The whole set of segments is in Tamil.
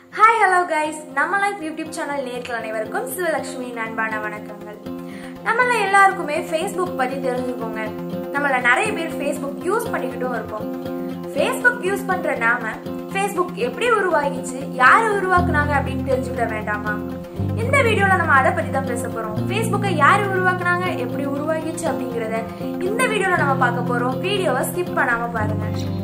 Hi, hello guys. நம்ம லைஃப் யூடியூப் சேனல் நேயர்கள் அனைவருக்கும் சிவலட்சுமியின் அன்பான வணக்கங்கள். நம்மள எல்லாருக்குமே Facebook பத்தி தெரிஞ்சுக்கோங்க. நம்மள நிறைய பேர் Facebook யூஸ் பண்ணிக்கிட்டும் இருக்கோம். Facebook யூஸ் பண்ற நாம Facebook எப்படி உருவாகிச்சு, யார் உருவாக்குனாங்க அப்படின்னு தெரிஞ்சுக்க வேண்டாமா? இந்த வீடியோல நம்ம அதை பத்தி தான் பேச போறோம். Facebookஐ யார் உருவாக்குனாங்க, எப்படி உருவாகிச்சு அப்படிங்கறத இந்த வீடியோல நம்ம பார்க்க போறோம். வீடியோவை ஸ்கிப் பண்ணாம பாருங்க.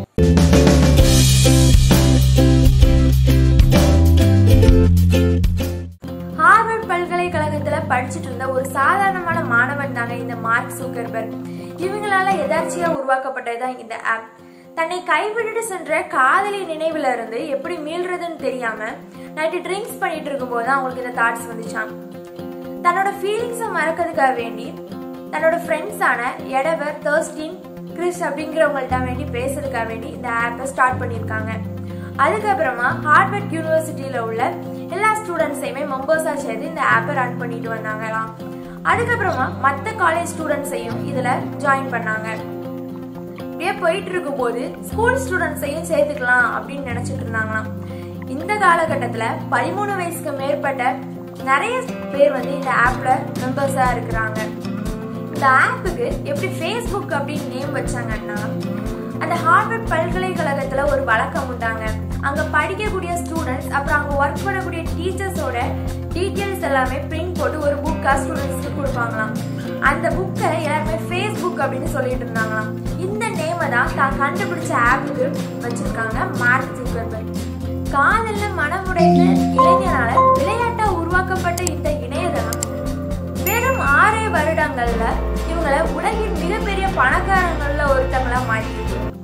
ஹார்வர்ட் பல்கலைக்கழகத்துல படிச்சுட்டு இருந்த ஒரு சாதாரணமான மாணவன் தாங்க இந்த மார்க் ஜுக்கர்பர்க். இவங்களால எதார்ச்சியா உருவாக்கப்பட்டதுதான் இந்த ஆப். தன்னை கைவிட்டுட்டு சென்ற காதலி நினைவுல இருந்து எப்படி மீள்றதுன்னு தெரியாம நைட்டு ட்ரிங்க்ஸ் பண்ணிட்டு இருக்கும் போது அவங்களுக்கு இந்த தாட்ஸ் வந்துச்சான். தன்னோட ஃபீலிங்ஸை மறக்கிறதுக்காக வேண்டி தன்னோட ஃப்ரெண்ட்ஸான எடவர், தர்ஸ்டின், கிறிஸ் அப்படிங்கிறவங்கள்ட்ட வேண்டி பேசுறதுக்காக வேண்டி இந்த ஆப்பை ஸ்டார்ட் பண்ணியிருக்காங்க. அதுக்கப்புறமா ஹார்வர்ட் யூனிவர்சிட்டியில உள்ள எல்லா ஸ்டூடெண்ட்ஸையுமே மெம்பர்ஸா சேர்த்து இந்த ஆப்பை ரன் பண்ணிட்டு வந்தாங்களாம். அதுக்கப்புறமா மற்ற காலேஜ் ஸ்டூடெண்ட்ஸையும் இதுல ஜாயின் பண்ணாங்க. இப்படியே போயிட்டு இருக்கும் போது ஸ்கூல் ஸ்டூடெண்ட்ஸையும் சேர்த்துக்கலாம் அப்படின்னு நினைச்சிட்டு இருந்தாங்களாம். இந்த காலகட்டத்துல 13 வயசுக்கு மேற்பட்ட நிறைய பேர் இந்த ஆப்ல மெம்பர்ஸா இருக்கிறாங்க. இந்த ஆப்புக்கு எப்படி Facebook அப்படின்னு நேம் வச்சாங்கன்னா, அந்த ஹார்வர்ட் பல்கலைக்கழகத்துல ஒரு வழக்கம் உண்டாங்க. அங்க படிக்கக்கூடிய ஸ்டூடெண்ட்ஸ் அப்புறம் அங்க ஒர்க் பண்ணக்கூடிய டீச்சர்ஸோட டீட்டெயில்ஸ் எல்லாமே பிரிண்ட் போட்டு ஒரு புக்கா ஸ்டூடெண்ட்ஸ்க்கு கொடுப்பாங்களாம். அந்த புக்கை எல்லாருமே Facebook அப்படின்னு சொல்லிட்டு இருந்தாங்களாம். இந்த நேமை தான் கண்டுபிடிச்ச ஆப்புக்கு வச்சிருக்காங்க மார்க் ஜுக்கர்பர்க். காதல்ல மனமுடைந்த இளைஞரால விளையாட்டா உருவாக்கப்பட்ட இந்த இணையதளம் வெறும் 6 வருடங்கள்ல இவங்களை உலகின் மிகப்பெரிய பணக்காரங்கள்ல ஒருத்தங்களா மாறிருக்கு.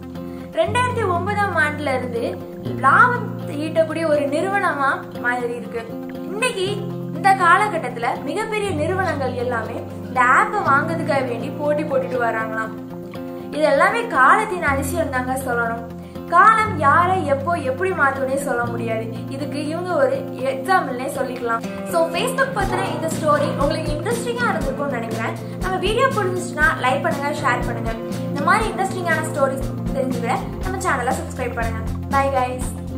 2009ஆம் ஆண்டுல இருந்து லாபம் ஈட்டக்கூடிய ஒரு நிறுவனமா மாறி இருக்கு. இன்னைக்கு இந்த காலகட்டத்துல மிகப்பெரிய நிறுவனங்கள் எல்லாமே இந்த ஆப்பை வாங்குறதுக்காக வேண்டி போட்டி போட்டுட்டு வராங்களாம். இது எல்லாமே காலத்தின் அதிசயம் தாங்க சொல்லணும். காலம் யாரை எப்போ எப்படி மாத்துனே சொல்ல முடியாது. இதுக்கு இவங்க ஒரு எக்ஸாம்பிள்னே சொல்லிக்கலாம். ஸோ Facebook பத்தின இந்த ஸ்டோரி உங்களுக்கு இன்ட்ரெஸ்டிங்கா இருந்திருக்கும்னு நினைக்கிறேன். நம்ம வீடியோ பிடிச்சிச்சுன்னா லைக் பண்ணுங்க, ஷேர் பண்ணுங்க. இந்த மாதிரி இன்ட்ரெஸ்டிங்கான ஸ்டோரிஸ் தெரிஞ்சுக்கிற நம்ம சேனலை சப்ஸ்கிரைப் பண்ணுங்க. Bye guys.